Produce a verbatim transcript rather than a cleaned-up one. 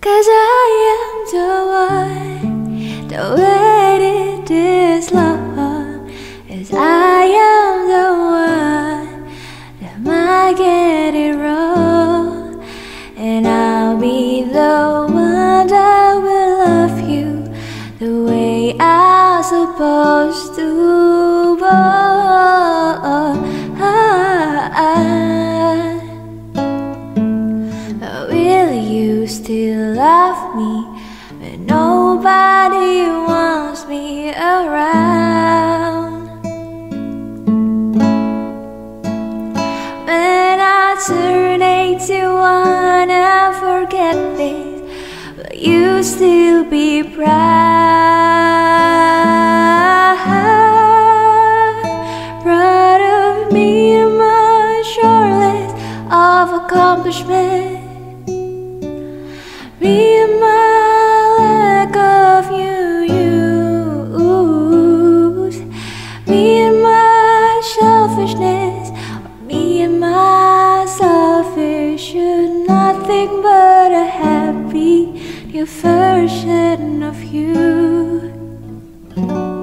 'Cause I am the one that waited this long. As I am the one that might get it wrong, and I'll be the one that will love you the way I'm supposed to. Will you still love me when nobody wants me around? When I turn eighty-one and forget things, will you still be proud? Proud of me and my short list of accomplishments, me and my lack of you use, me and my selfishness, or me and my selfish. You're nothing but a happy new version of you.